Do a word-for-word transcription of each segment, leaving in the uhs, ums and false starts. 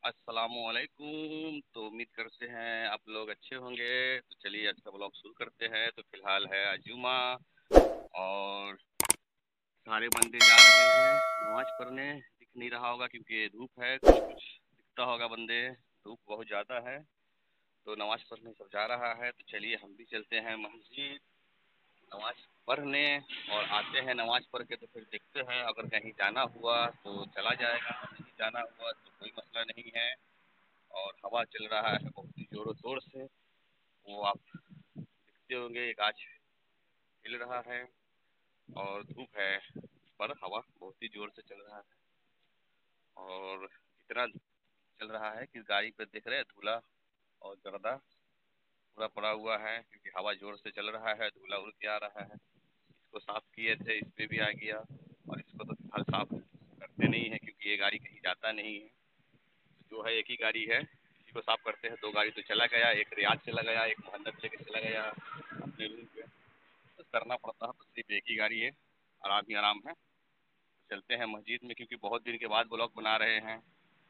अस्सलामुअलैकुम। तो उम्मीद करते हैं आप लोग अच्छे होंगे। तो चलिए आज का ब्लॉग शुरू करते हैं। तो फिलहाल है आज जुमा और सारे बंदे जा रहे हैं नमाज पढ़ने। दिख नहीं रहा होगा क्योंकि धूप है, कुछ कुछ दिखता होगा बंदे, धूप बहुत ज़्यादा है। तो नमाज पढ़ने सब जा रहा है। तो चलिए हम भी चलते हैं मस्जिद नमाज पढ़ने और आते हैं। नमाज पढ़ के तो फिर देखते हैं, अगर कहीं जाना हुआ तो चला जाएगा, नहीं जाना हुआ तो कोई मसला नहीं है। और हवा चल रहा है बहुत ही जोरों शोर से, वो आप देखते होंगे। गाछ हिल रहा है और धूप है, पर हवा बहुत ही जोर से चल रहा है। और इतना चल रहा है कि गाड़ी पे देख रहे हैं धूला और गर्दा पूरा पड़ा हुआ है, क्योंकि हवा जोर से चल रहा है, धूला उड़ के आ रहा है। इसको साफ किए थे, इस पे भी आ गया। और इसको तो फिलहाल साफ करते नहीं है क्योंकि ये गाड़ी कहीं जाता नहीं है। जो है एक ही गाड़ी है, इसी को साफ करते हैं। दो गाड़ी तो चला गया, एक रियाज चला गया, एक मोहम्मद लेके चला गया अपने रूम पे। तो करना पड़ता है, तो सिर्फ एक ही गाड़ी है, आराम ही आराम है। तो चलते हैं मस्जिद में, क्योंकि बहुत दिन के बाद ब्लॉग बना रहे हैं।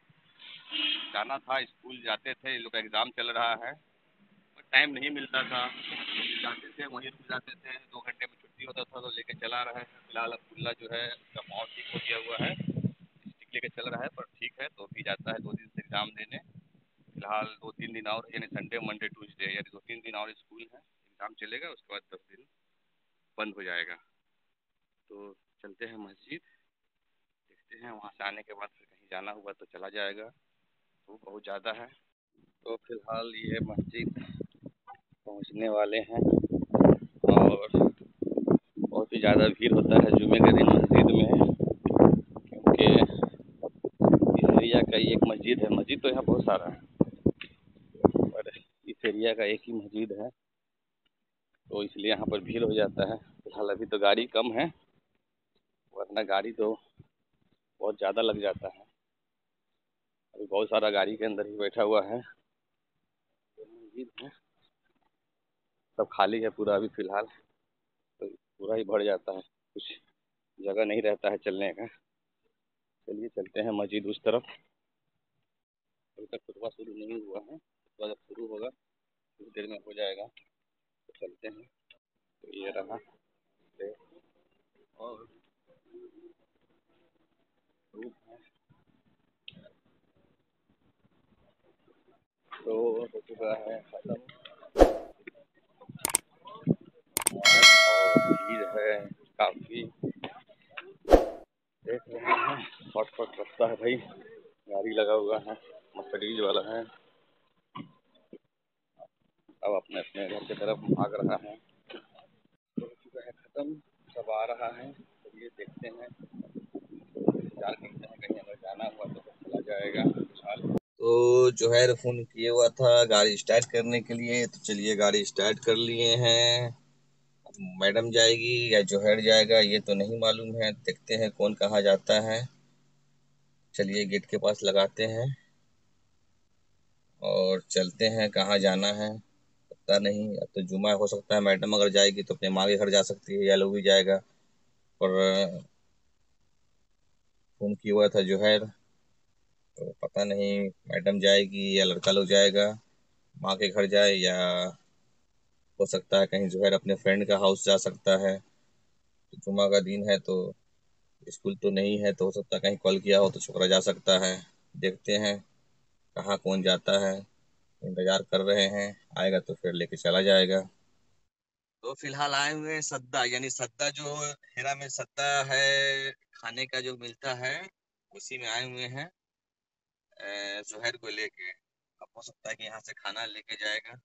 जाना था, स्कूल जाते थे, इन लोग का एग्ज़ाम चल रहा है, पर टाइम नहीं मिलता था। जाते थे वहीं रुक जाते थे, दो घंटे में छुट्टी होता था तो लेके चला रहे हैं। फिलहाल अब्दुल्ला जो है उसका पाँव ठीक हो गया हुआ है, स्टिक लेके चल रहा है, पर ठीक है। तो भी जाता है दो दिन से एग्ज़ाम देने। फिलहाल दो तीन दिन और, यानी संडे मंडे ट्यूसडे, यानी दो तीन दिन और स्कूल है, एग्ज़ाम चलेगा, उसके बाद दस दिन बंद हो जाएगा। तो चलते हैं मस्जिद, देखते हैं वहाँ से आने के बाद फिर कहीं जाना हुआ तो चला जाएगा। धूप बहुत ज़्यादा है। तो फिलहाल ये मस्जिद पहुँचने वाले हैं और बहुत ही ज़्यादा भीड़ होता है जुमे के दिन मस्जिद में, क्योंकि इस एरिया का ही एक मस्जिद है। मस्जिद तो यहाँ बहुत सारा है, पर इस एरिया का एक ही मस्जिद है, तो इसलिए यहाँ पर भीड़ हो जाता है। फिलहाल अभी तो गाड़ी कम है, वरना गाड़ी तो बहुत ज़्यादा लग जाता है। अभी बहुत सारा गाड़ी के अंदर ही बैठा हुआ है। मस्जिद है, सब खाली है पूरा अभी फ़िलहाल, तो पूरा ही भर जाता है, कुछ जगह नहीं रहता है चलने का। चलिए चलते हैं मस्जिद उस तरफ। अभी तक खुतबा शुरू नहीं हुआ है, खुतबा जब शुरू होगा कुछ देर में हो जाएगा। तो चलते हैं। तो ये रहा से, और धूप है तो हो चुका है ख़त्म, और भीड़ है काफ़ी, देख रहे हैं। शॉर्टकट रास्ता है भाई, गाड़ी लगा हुआ है, मर्सिडीज वाला है। अब अपने अपने घर की तरफ भाग रहा है। तो हो चुका है ख़त्म, सब आ रहा है। चलिए देखते हैं, इंतजार करते हैं, कहीं अगर जाना हुआ तो फिर चला जाएगा फिलहाल। तो जोहैर फ़ोन किए हुआ था गाड़ी स्टार्ट करने के लिए, तो चलिए गाड़ी स्टार्ट कर लिए हैं। मैडम जाएगी या जोहैर जाएगा ये तो नहीं मालूम है, देखते हैं कौन कहाँ जाता है। चलिए गेट के पास लगाते हैं और चलते हैं, कहाँ जाना है पता नहीं। अब तो जुमा हो सकता है मैडम अगर जाएगी तो अपने माँ के घर जा सकती है, या लोग भी जाएगा। और फ़ोन किया हुआ था जोहैर, तो पता नहीं मैडम जाएगी या लड़का लोग जाएगा, माँ के घर जाए, या हो सकता है कहीं जोहैर अपने फ्रेंड का हाउस जा सकता है। तो जुमा का दिन है तो स्कूल तो नहीं है, तो हो सकता है कहीं कॉल किया हो तो छोकरा जा सकता है। देखते हैं कहाँ कौन जाता है, इंतज़ार कर रहे हैं, आएगा तो फिर लेके चला जाएगा। तो फिलहाल आए हुए हैं सद्दा, यानी सद्दा जो हेरा में सद्दा है खाने का जो मिलता है, उसी में आए हुए हैं अ, जोहैर को लेके। अब हो सकता है कि यहाँ से खाना लेके जाएगा,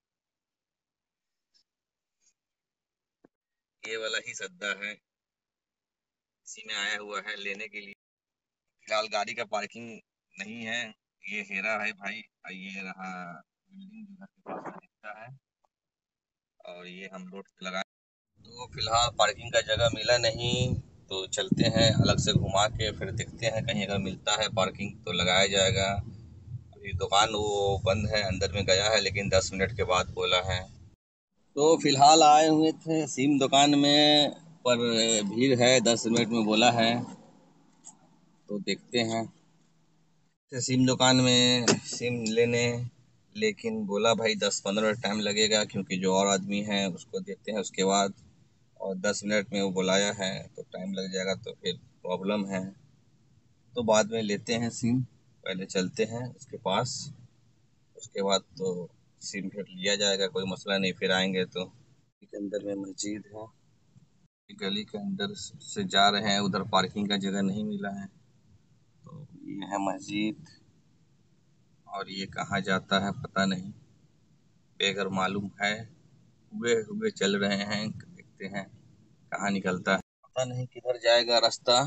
ये वाला ही सद्दा है, इसी में आया हुआ है लेने के लिए। फिलहाल गाड़ी का पार्किंग नहीं है, ये हेरा है भाई, और ये रहा बिल्डिंग जो घर के पास में दिखता है, और ये हम रोड पे लगाए। तो फिलहाल पार्किंग का जगह मिला नहीं, तो चलते हैं अलग से घुमा के, फिर देखते हैं कहीं अगर मिलता है पार्किंग तो लगाया जाएगा। अभी दुकान वो बंद है, अंदर में गया है, लेकिन दस मिनट के बाद बोला है। तो फिलहाल आए हुए थे सिम दुकान में, पर भीड़ है, दस मिनट में बोला है, तो देखते हैं। तो सिम दुकान में सिम लेने, लेकिन बोला भाई दस पंद्रह मिनट टाइम लगेगा क्योंकि जो और आदमी हैं उसको देते हैं उसके बाद, और दस मिनट में वो बुलाया है तो टाइम लग जाएगा तो फिर प्रॉब्लम है। तो बाद में लेते हैं सिम, पहले चलते हैं उसके पास, उसके बाद तो सिम फिर लिया जाएगा, कोई मसला नहीं, फिर आएंगे तो। के अंदर में मस्जिद है, गली के अंदर से जा रहे हैं, उधर पार्किंग का जगह नहीं मिला है, तो ये है मस्जिद। और ये कहाँ जाता है पता नहीं, बेगर मालूम है, हुए हुए चल रहे हैं, देखते हैं कहाँ निकलता है। पता नहीं किधर जाएगा रास्ता,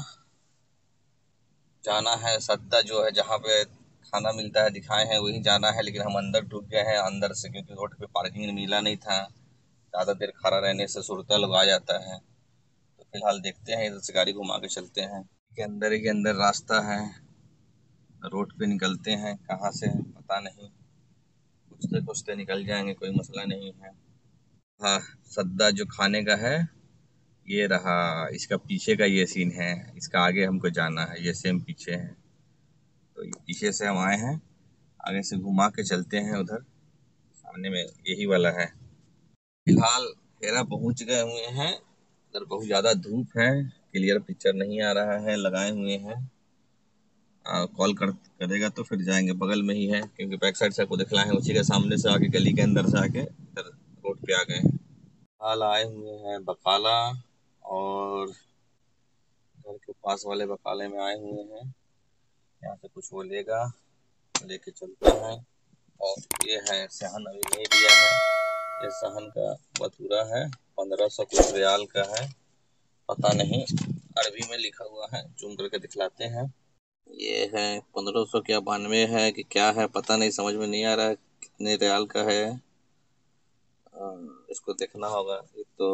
जाना है सद्दा जो है जहाँ पे खाना मिलता है दिखाए हैं वहीं जाना है, लेकिन हम अंदर ढुक गए हैं अंदर से, क्योंकि रोड पे पार्किंग मिला नहीं था। ज़्यादा देर खड़ा रहने से सुरता लोग आ जाता है, तो फिलहाल देखते हैं इधर से गाड़ी घुमा के चलते हैं। के अंदर ही के अंदर रास्ता है, रोड पे निकलते हैं कहाँ से पता नहीं, कुछते कुछते निकल जाएंगे, कोई मसला नहीं है। हाँ, सद्दा जो खाने का है ये रहा, इसका पीछे का ये सीन है, इसका आगे हमको जाना है, ये सेम पीछे है, तो ये पीछे से हम आए हैं, आगे से घुमा के चलते हैं उधर, सामने में यही वाला है। फिलहाल हेरा पहुंच गए हुए हैं, इधर बहुत ज़्यादा धूप है, क्लियर पिक्चर नहीं आ रहा है, लगाए हुए हैं। कॉल कर करेगा तो फिर जाएंगे, बगल में ही है, क्योंकि बैक साइड से आपको दिखला है, उसी के सामने से आके गली के अंदर से आके इधर रोड पे आ गए हैं। हाल आए हुए हैं बकाला, और घर के पास वाले बकाले में आए हुए हैं, यहाँ से कुछ वो लेगा, लेके चलता है। और ये है सहन अभी नहीं लिया है, ये सहन का बतूरा है, पंद्रह सौ कुछ रियाल का है, पता नहीं, अरबी में लिखा हुआ है, जूम करके दिखलाते हैं। ये है पंद्रह सौ क्या बानवे है कि क्या है पता नहीं, समझ में नहीं आ रहा है कितने रियाल का है। आ, इसको देखना होगा, ये तो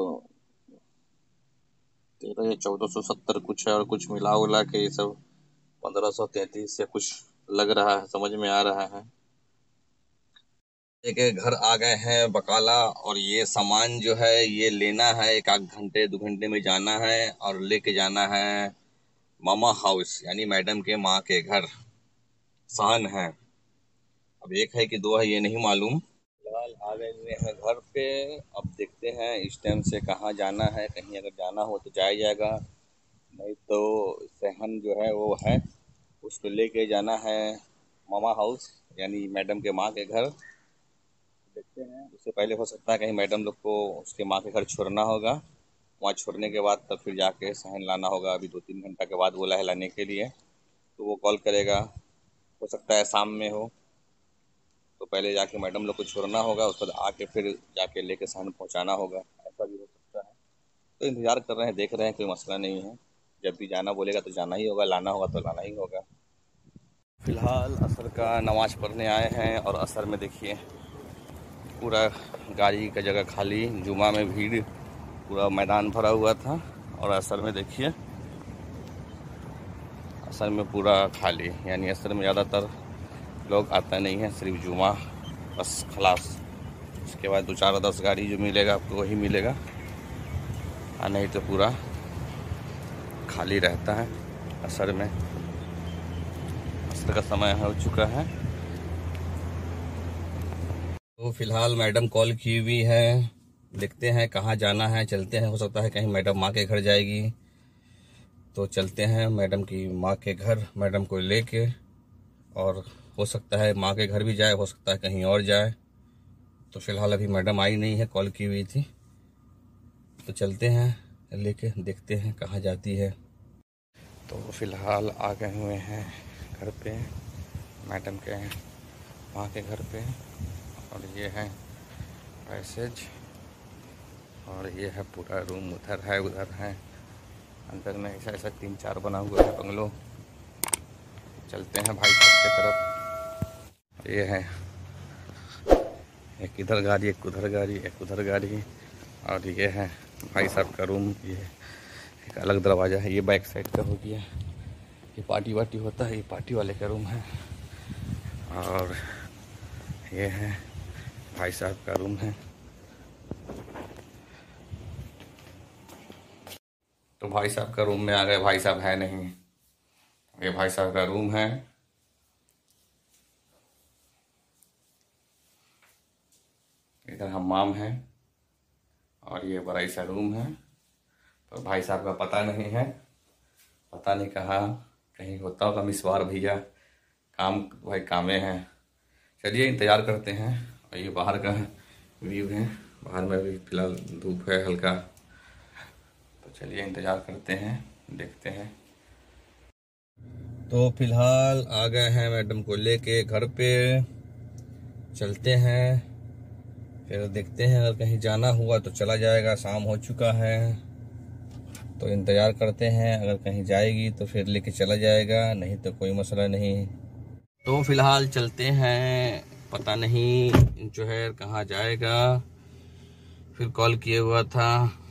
तेरह या चौदह सौ सत्तर कुछ है, और कुछ मिला उला के ये सब पंद्रह सौ तैतीस या कुछ लग रहा है, समझ में आ रहा है। एक घर आ गए हैं बकाला, और ये सामान जो है ये लेना है, एक आध घंटे दो घंटे में जाना है और लेके जाना है मामा हाउस, यानी मैडम के माँ के घर। सहन है, अब एक है कि दो है ये नहीं मालूम। फिलहाल आ गए हुए हैं घर पे, अब देखते हैं इस टाइम से कहाँ जाना है, कहीं अगर जाना हो तो जाया जाएगा, नहीं तो सहन जो है वो है, उसको लेके जाना है मामा हाउस, यानी मैडम के माँ के घर। देखते हैं, उससे पहले हो सकता है कहीं मैडम लोग को उसके माँ के घर छोड़ना होगा, वहाँ छोड़ने के बाद तब फिर जाके सहन लाना होगा, अभी दो तीन घंटा के बाद बोला है लाने के लिए, तो वो कॉल करेगा, हो सकता है शाम में हो, तो पहले जाके मैडम लोग को छोड़ना होगा, उसके बाद आके फिर जाके लेके सहन पहुँचाना होगा, ऐसा भी हो सकता है। तो इंतज़ार कर रहे हैं, देख रहे हैं, कोई मसला नहीं है, जब भी जाना बोलेगा तो जाना ही होगा, लाना होगा तो लाना ही होगा। फिलहाल असर का नमाज पढ़ने आए हैं, और असर में देखिए पूरा गाड़ी का जगह खाली, जुमा में भीड़, पूरा मैदान भरा हुआ था, और असर में देखिए असर में पूरा खाली, यानी असर में ज़्यादातर लोग आता नहीं है, सिर्फ जुमा बस खलास, उसके बाद दो चार दस गाड़ी जो मिलेगा आपको वही मिलेगा, और नहीं तो पूरा खाली रहता है असर में। असर का समय हो चुका है, तो फिलहाल मैडम कॉल की हुई है, देखते हैं कहाँ जाना है, चलते हैं, हो सकता है कहीं मैडम माँ के घर जाएगी, तो चलते हैं मैडम की माँ के घर, मैडम को लेके, और हो सकता है माँ के घर भी जाए, हो सकता है कहीं और जाए, तो फिलहाल अभी मैडम आई नहीं है, कॉल की हुई थी, तो चलते हैं लेके, देखते हैं कहाँ जाती है। तो फिलहाल आ गए हुए हैं घर पे, मैडम के माँ के घर पे, और ये है पैसेज, और ये है पूरा रूम, उधर है उधर है, अंदर में ऐसा ऐसा तीन चार बना हुआ है बंगलो। चलते हैं भाई साहब की तरफ, ये है एक इधर गाड़ी, एक उधर गाड़ी, एक उधर गाड़ी, और ये है भाई साहब का रूम, ये एक अलग दरवाज़ा है, ये बैक साइड का हो गया, ये पार्टी वार्टी होता है, ये पार्टी वाले का रूम है, और ये है भाई साहब का रूम है। तो भाई साहब का रूम में आ गए, भाई साहब है नहीं, ये भाई साहब का रूम है, इधर हमाम है और ये बड़ा सा रूम है। तो भाई साहब का पता नहीं है, पता नहीं कहाँ, कहीं होता होगा मिसवार भैया, काम भाई कामे हैं। चलिए इंतज़ार करते हैं। और ये बाहर का व्यू है, बाहर में भी फिलहाल धूप है हल्का। तो चलिए इंतज़ार करते हैं, देखते हैं। तो फिलहाल आ गए हैं मैडम को लेके घर पे, चलते हैं फिर देखते हैं। अगर कहीं जाना हुआ तो चला जाएगा, शाम हो चुका है तो इंतज़ार करते हैं। अगर कहीं जाएगी तो फिर लेके चला जाएगा, नहीं तो कोई मसला नहीं। तो फिलहाल चलते हैं, पता नहीं जो है कहाँ जाएगा। फिर कॉल किए हुआ था,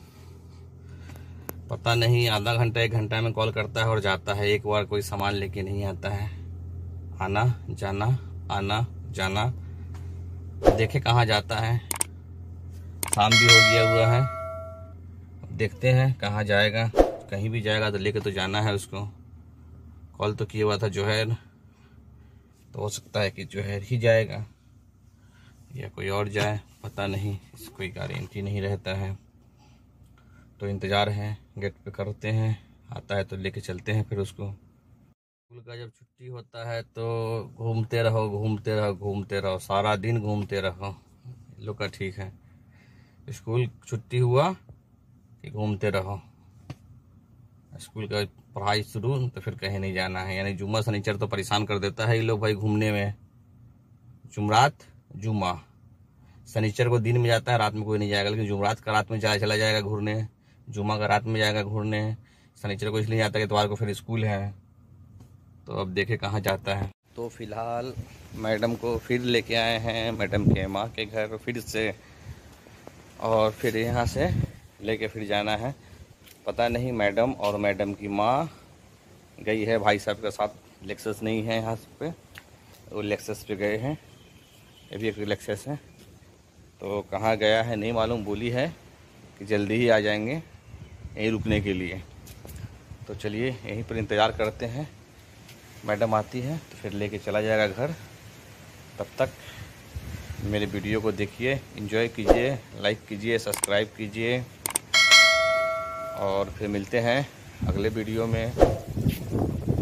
पता नहीं आधा घंटा एक घंटा में कॉल करता है और जाता है। एक बार कोई सामान लेके नहीं आता है, आना जाना आना जाना। देखे कहाँ जाता है, शाम भी हो गया हुआ है। देखते हैं कहाँ जाएगा, कहीं भी जाएगा तो लेके तो जाना है उसको। कॉल तो किया हुआ था जोहर, तो हो सकता है कि जोहर ही जाएगा या कोई और जाए, पता नहीं, इस कोई गारंटी नहीं रहता है। तो इंतज़ार है, गेट पे करते हैं, आता है तो लेके चलते हैं फिर उसको। स्कूल का जब छुट्टी होता है तो घूमते रहो घूमते रहो घूमते रहो, सारा दिन घूमते रहो, लोग का ठीक है। स्कूल छुट्टी हुआ कि घूमते रहो, स्कूल का पढ़ाई शुरू तो फिर कहीं नहीं जाना है। यानी जुम्मा शनिचर तो परेशान कर देता है ये लोग भाई घूमने में। जुमरात जुम्मा, शनिचर को दिन में जाता है, रात में कोई नहीं जाएगा, लेकिन जुमरात का रात में चला चला जाएगा घूमने, जुम्मा का रात में जाएगा घूमने। शनिचर को इसलिए जाता है कि इतवार को फिर स्कूल है। तो अब देखे कहाँ जाता है। तो फिलहाल मैडम को फिर लेके आए हैं, मैडम के माँ के घर फिर से, और फिर यहाँ से लेके फिर जाना है। पता नहीं मैडम और मैडम की माँ गई है भाई साहब के साथ, लेक्सस नहीं है यहाँ पे, वो लेक्सस पे गए हैं, ये भी एक लेक्सस है। तो कहाँ गया है नहीं मालूम, बोली है कि जल्दी ही आ जाएंगे यहीं रुकने के लिए। तो चलिए यहीं पर इंतज़ार करते हैं, मैडम आती है तो फिर लेके चला जाएगा घर। तब तक मेरे वीडियो को देखिए, एंजॉय कीजिए, लाइक कीजिए, सब्सक्राइब कीजिए, और फिर मिलते हैं अगले वीडियो में।